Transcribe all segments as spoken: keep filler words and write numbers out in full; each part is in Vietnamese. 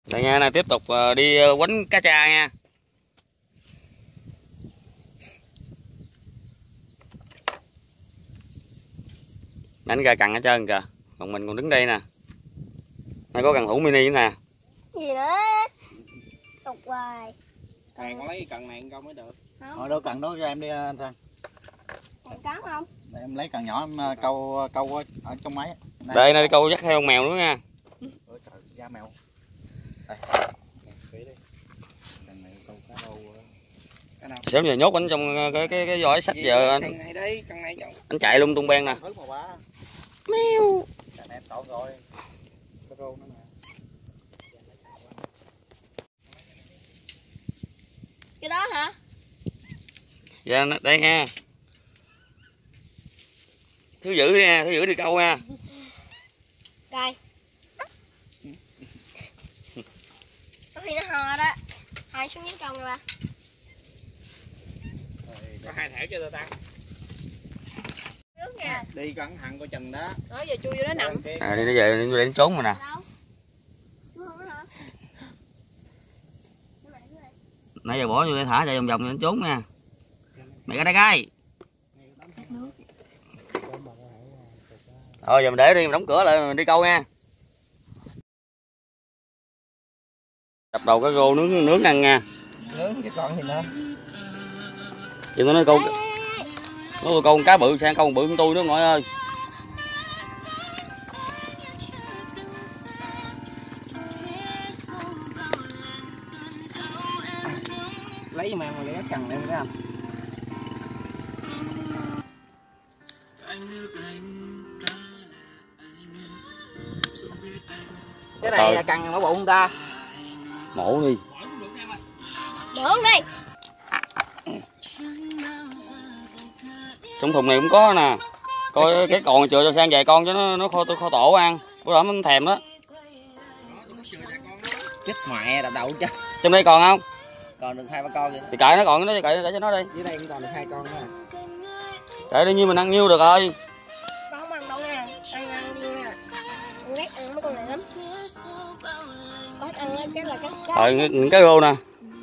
Đây nha, này tiếp tục đi quánh cá tra nha. Đánh ra cần hết trơn kìa. Còn mình còn đứng đây nè. Đây có cần thủ mini nữa nè. Gì nữa? Tục hoài. Càng có lấy cần này câu mới được. Thôi đâu cần đó cho em đi anh Sang. Cần cám không? Để em lấy cần nhỏ em câu câu ở trong máy. Đây, đây, đây câu dắt theo con mèo nữa nha. Ôi trời, da mèo. Đây. Cần này câu cá đâu. Cái nào? Sớm giờ nhốt anh trong cái cái cái vỏ sắt giờ anh. Cần này đây, cần này chồng. Anh chạy lung tung ben nè. Mèo. Em tỏ rồi. Có rô nữa nè. Cái đó hả? Dạ đây nha. Thứ giữ đi nha, thứ giữ đi câu nha. Rồi. Có khi nó hò đó. Hai xuống nhánh con rồi ba. Có hai thẻ cho tôi ta. Nước nha. Đi cẩn thận coi chừng đó. Đó giờ chui vô đó nằm. À đi nó về nó lên trốn rồi nè. Nãy giờ bỏ vô để thả chạy vòng vòng nó trốn nha. Mày ra đây coi. Thôi giờ mình để đi, mình đóng cửa lại mình đi câu nha. Đập đầu cái rô nướng nướng ăn nha. Nướng cái con gì nữa. Chứ nó nói câu nó câu con cá bự sang câu bự con tôi nữa mọi ơi. Lấy mà mà lấy cần em thấy không? Cái này là cần mở bụng ta. Mổ đi. Mượn đi. Trong thùng này cũng có nè. Coi cái còn chừa cho sang vài con cho nó nó kho kho tổ ăn. Bữa đó nó thèm đó. Chết mẹ đập đầu chứ. Trong đây còn không? Còn được hai ba con vậy. Thì cậy nó còn nó cậy để cho nó đi. Dưới đây cũng còn được hai con nữa. Kệ đi như mình ăn nhiêu được rồi. Con không ăn đâu nha. Ăn ăn đi nha. Con ghét ăn mấy con này lắm. Có ăn á chắc là cái cá. Rồi những cái rô nè.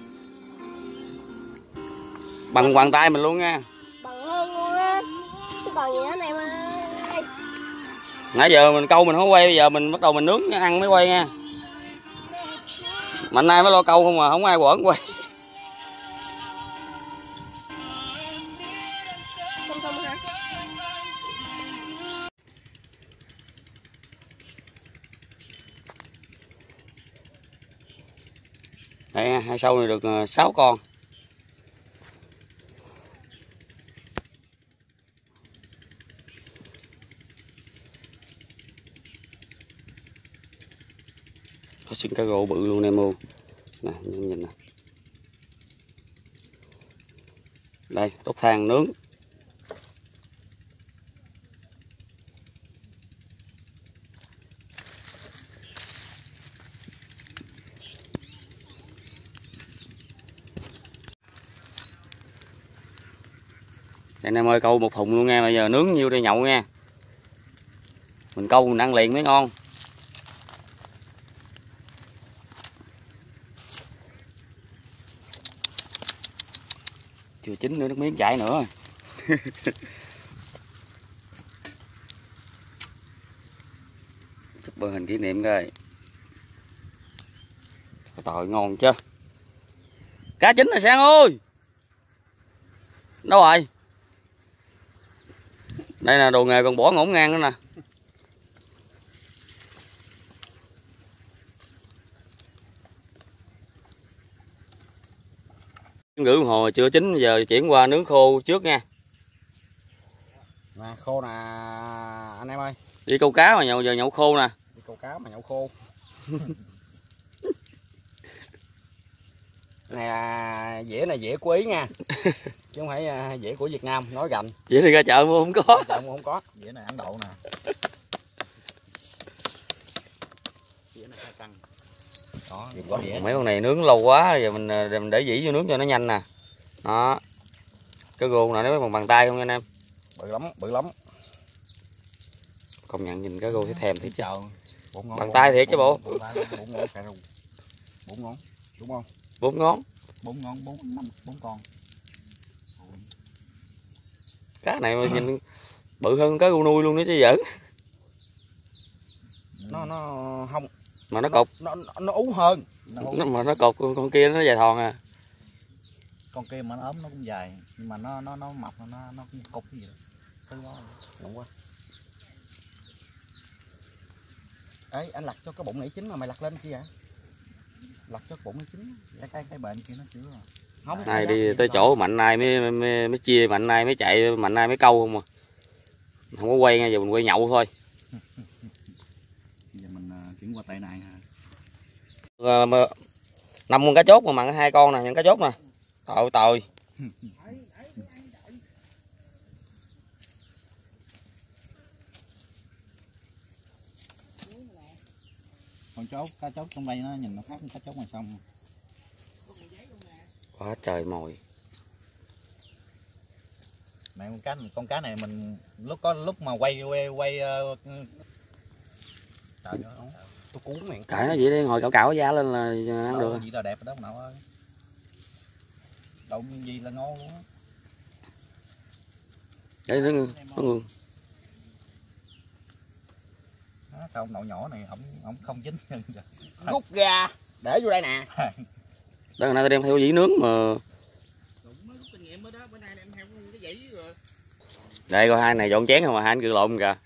Bằng bàn tay mình luôn nha. Bằng hơn luôn á. Cái còn gì nữa này mà. Nãy giờ mình câu mình không quay, bây giờ mình bắt đầu mình nướng ăn mới quay nha. Mạnh nay mới lo câu không mà không ai quẩn quay. Không không hả? Đây hai sâu này được sáu con. Có xin cá rô bự luôn em ơi. Nè, nhìn nhìn nè. Đây, đốt than nướng. Đây em ơi, câu một thùng luôn nha, bây giờ nướng nhiêu đây nhậu nha. Mình câu mình ăn liền mới ngon. Chưa chín nữa, nước miếng chảy nữa. Chụp bơ hình kỷ niệm coi. Có tỏi ngon chưa? Cá chín rồi Sang ơi. Đâu rồi? Đây là đồ nghề còn bỏ ngổn ngang nữa nè. Rưỡi đồng hồ chưa chín, giờ chuyển qua nướng khô trước nha. Nè khô nè anh em ơi. Đi câu cá mà nhậu giờ nhậu khô nè. Đi câu cá mà nhậu khô. Này là dĩa này dĩa của Ý nha. Chứ không phải dĩa của Việt Nam, nói gành. Vậy thì ra chợ mua không có. Chợ mua không có. Dĩa này Ấn Độ nè. Dĩa này hai cân. Đó, có dĩa. Mấy con này nướng lâu quá, giờ mình, mình để dĩ vô nướng cho nó nhanh nè. Đó. Cái rô này nó bằng bàn tay không anh em? Bự lắm, bự lắm. Công nhận nhìn cái rô thấy thèm thiệt chứ. Bụng ngon, Bàn tay thiệt chứ bộ. Bụng ngon, bốn ngón đúng không? Bốn ngón. Bốn ngón, bốn năm bốn con. Cá này mà nhìn bự hơn cá rô nuôi luôn đó chứ giỡn. Nó nó không Mà nó cột. Nó nó, nó ú hơn. Nó ú. Nó, mà nó cột con kia nó dài thòn à. Con kia mà nó ốm nó cũng dài, nhưng mà nó nó nó mập nó nó cũng cục cái gì đó. Đúng quá. Ấy anh lặt cho cái bụng này chín mà mày lặt lên kia hả? Lặt cho cái bụng này chín. Cái cái cái bệnh kia nó chưa. Không. Nay đi tới chỗ Mạnh Nay mới, mới mới chia, Mạnh Nay mới chạy, Mạnh Nay mới câu không mà. Không có quay nha, giờ mình quay nhậu thôi. Giờ mình uh, chuyển qua tệ này ha. Năm con cá chốt mà mặn hai con nè, những cá chốt nè. Tội tội. Con chốt, cá chốt trong đây nó nhìn nó khác con cá chốt ngoài sông. Quá trời mồi. Mẹ con cá con cá này mình lúc có lúc mà quay quay quay uh... trời ơi, tôi cuốn mày. Cãi nó vậy đi, hồi cạo cạo giá lên là ăn được. Gì là đẹp đó nào ơi. Đâu gì là ngon luôn á. Đấy nó nó ngừng. Đó, sao ông nội nhỏ này ổng ổng không chín chân rồi. Rút ra để vô đây nè. Đó nay tôi đem theo dĩ nướng mà. Đây coi hai này dọn chén không mà hai anh cự lộn kìa.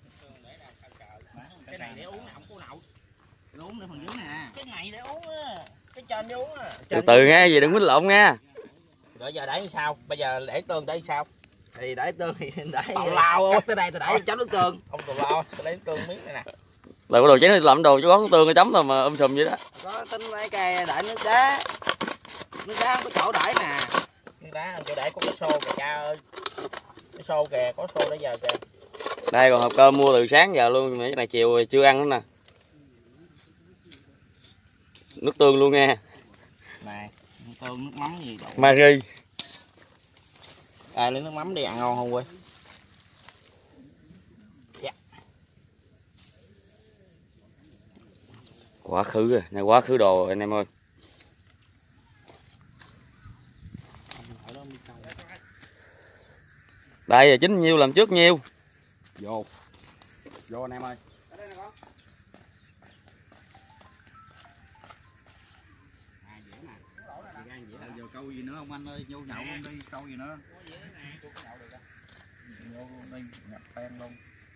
Cái này để uống nè, không có nậu. Uống để phần dưới nè. Cái này để uống á. Cái trên để uống á. Từ từ nghe gì đừng quýnh lộn nha. Rồi giờ để như sao? Bây giờ để tương để sao? Thì để tương thì để tào lao cắt tới đây tôi để chấm nước tương. Không tào lao, tôi lấy tương miếng này nè. Là có đồ chén làm đồ cho có tương cái chấm thôi mà um sùm vậy đó. Có tính mấy cây để nước đá. Nước đá không có chỗ để nè. Nước đá chỗ để có cái xô kìa cha ơi. Cái xô kìa, có xô để giờ kìa. Đây còn hộp cơm mua từ sáng giờ luôn, mà cái này chiều chưa ăn nữa nè. Nước tương luôn nha. Nè, tương nước mắm gì đâu. Mari. À, lấy nước mắm đi ăn ngon không quê? Dạ. Quá khứ rồi, này quá khứ đồ anh em ơi. Đây giờ chín nhiêu làm trước nhiêu. Vô. Vô anh em ơi. Giờ câu gì nữa không anh ơi, vô nhậu luôn đi, câu gì nữa. Vô đi, nhập pen luôn.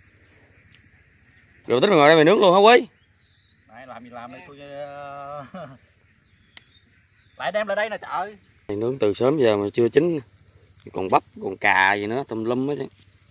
Rồi tính ngồi đây mày nướng luôn hả Quý? Đấy, làm gì làm đây tôi lại đem lại đây nè trời ơi. Này nướng từ sớm giờ mà chưa chín. Còn bắp, còn cà gì nữa, tùm lum hết chứ.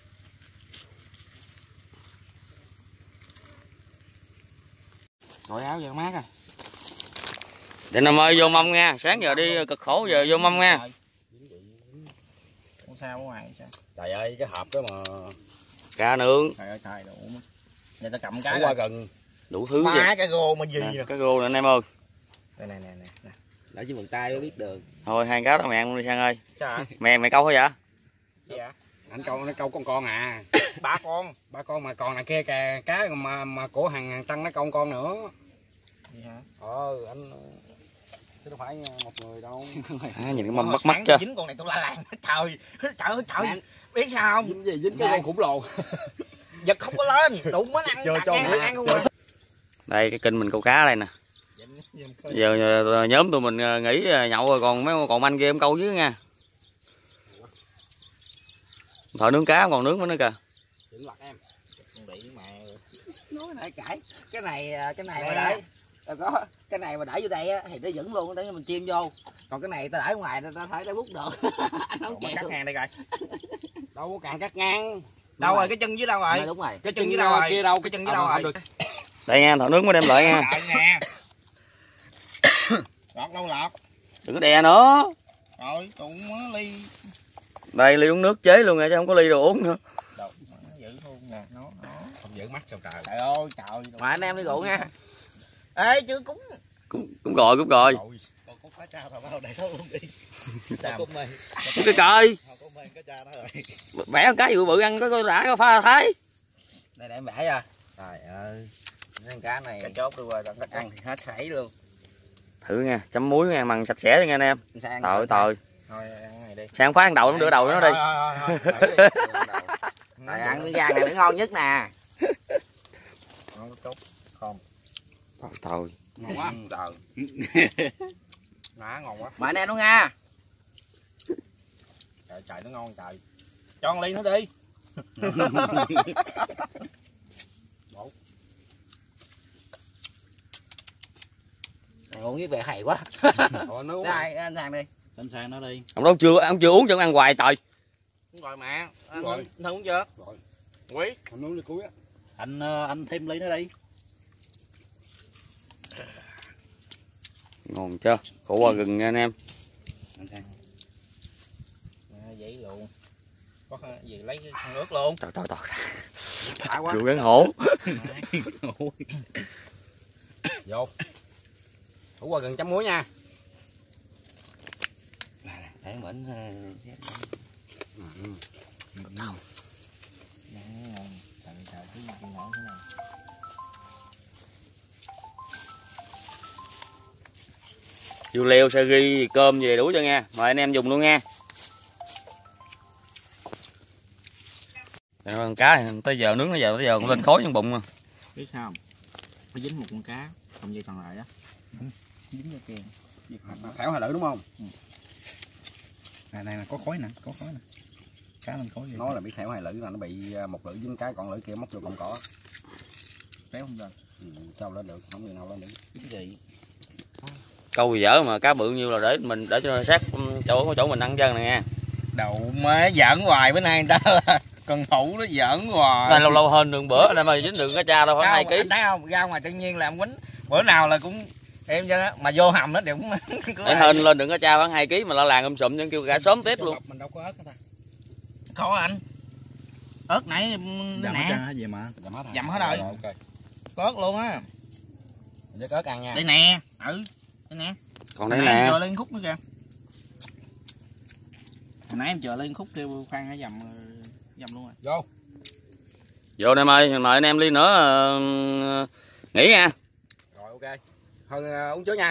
Đổi áo cho mát à. Để Nam ơi vô mâm nha, sáng giờ đi cực khổ giờ vô mâm nha. Không sao ở ngoài sao? Trời ơi cái hộp đó mà. Cà nướng. Trời ơi trời đủ. Giờ ta cầm cái. Đủ qua gần. Đủ thứ Má vậy. cái gô mà gì Nè, nè. cái rô nè anh em ơi. Đây nè nè nè. Để chứ bằng tay mới biết được. Thôi hai cá đó mẹ ăn luôn đi Sang ơi. Sao hả? Mẹ mày câu thôi vậy? Gì hả? Anh câu nó câu con con à. Ba con. Ba con mà còn là kia cá, cá mà mà của hàng hàng Tăng nó câu con nữa. Gì hả? Ờ anh chứ đâu phải một người đâu. À, nhìn cái mâm bắt mắt chưa? Dính con này tôi la làng hết trời. Trời ơi trời. Nè. Biết sao không? Dính gì dính cái con khủng lồ. Giật không có lên, đụng mới ăn. Chưa cho ăn, ăn không à. Đây cái kênh mình câu cá đây nè. Giờ, giờ nhóm tụi mình nghỉ nhậu rồi còn mấy còn anh kia em câu dưới nha. Thợ nướng cá còn nướng nữa kìa. Em. Bị mẹ. Nói nãy cãi. Cái này cái này mà để rồi có cái này mà để vô đây á thì nó vẫn luôn để mình chiên vô. Còn cái này ta để ngoài ta thấy ta bút được. Anh không chịu. Cắt ngang đây coi. Đâu có càng cắt ngang. Đâu rồi cái chân dưới đâu rồi? Đúng rồi. Cái chân dưới đâu rồi? Kia đâu Cái chân dưới đâu rồi? Đây nha, thợ nướng mới đem lại nha. Nè. Lọt đâu lọt. Đừng có đè nữa. Rồi, tụng ly. Đây ly uống nước chế luôn nha chứ không có ly đồ uống nữa. Đâu, giữ luôn nè, nó nó. Không giữ mắt sao trời. Trời ơi, trời. Mà anh em đi rượu nha. Ê, chưa cúng. Cũng cũng gọi cũng gọi. Còn có cá trao thằng bao để nó uống đi. Cúc mày. Cái trời. Cúc mày cá tra đó rồi. Vẽ cái bự bự ăn có có đã có pha thấy. Đây để em vẽ ra. Trời ơi. Cái cá này Cái chốt đi qua tao ăn thì hết sảy luôn. Thử nha, chấm muối nha, măng sạch sẽ nha anh em. Sang Tồi tồi. Thôi ăn này đi. Sang phát ăn đầu nó đưa đầu nó đi. Rồi ăn cái gan này mới ngon nhất nè. Ngon chút. Không. Tồi. Ngon quá. Trời. Má ngon quá. Mời anh em luôn nha. Trời trời nó ngon trời. Cho con ly nó đi. Uống với vẻ hay quá. Ủa, nó uống Đây anh sang đi. Anh sang nó đi. Ông đâu chưa, ông chưa uống cho ăn hoài trời. Uống rồi mà. Anh Rồi. Anh uống chưa? Rồi. Quý. Anh uống ly cuối á. Anh anh thêm ly nó đi. Ngon chưa? Khổ qua gừng nha anh em. Anh sang. À, vậy luôn. Có gì lấy cái khăn ướt luôn. Trời trời trời. Đã quá. Rượu gắn hổ. Vô. Thủ qua gần chấm muối nha. Để mình Dưa leo, sa ri, cơm gì đủ cho nha. Mời anh em dùng luôn nha. Con cá này, tới giờ nướng nó giờ tới giờ cũng lên khói trong bụng mà. Biết sao không? Nó dính một con cá, còn gì còn lại á. Dính vô kèm. Thẻo hay lử đúng không? Ừ. À, này là có khói nè, có khói nè. Cá lên khói gì? Nó là biết thẻo hay lử là nó bị một lưỡi dính cái, còn lưỡi kia móc vô cọng cỏ. Kéo không ra. Ừ, sao lên được, không được nào lên được. Cái gì? Câu dở mà cá bự nhiêu là để mình để cho sát chỗ chỗ mình ăn chân này nha. Đậu má giỡn hoài bữa nay người ta là con hủ nó giỡn hoài. Này lâu lâu hơn đường bữa anh em ơi, dính đường cá cha đâu khoảng hai ký. Anh thấy không? Ra ngoài tự nhiên làm quýnh. Bữa nào là cũng em chứ mà vô hầm nó đều cũng Để hên lên đường cá cha khoảng hai ký mà la làng um sụm nhưng kêu cả sớm tiếp luôn. Mình đâu có ớt ta. Có anh. Ớt nãy nè. Gì mà? Dầm hết rồi. Okay. Có ớt luôn á. Với ớt ăn nha. Đây nè. Ừ. Đây nè. Còn đây nè. Chờ lên khúc nữa kìa. Hồi nãy em chờ lên khúc kêu khoan hãy dầm dầm luôn rồi. Vô. Vô anh em ơi, mời anh em ly nữa uh, nghỉ nha. Rồi ok. Hơn uh, uống trước nha.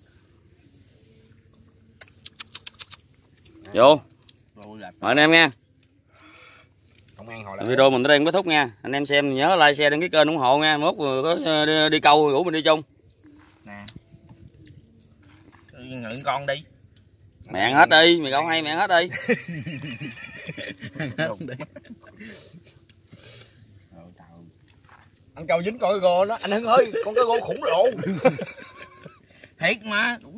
Vô. Mời anh em nha. Không ăn hồi Video mình tới đây cũng kết thúc nha. Anh em xem nhớ like, share, đăng ký kênh ủng hộ nha. Mốt có đi, đi câu rủ mình đi chung. Nè. Ngự con đi. Mẹ ăn hết đi, mày câu hay mẹ ăn hết đi. Ăn câu dính coi gô đó, anh Hưng ơi, con cái gô khủng lồ. Thiệt mà,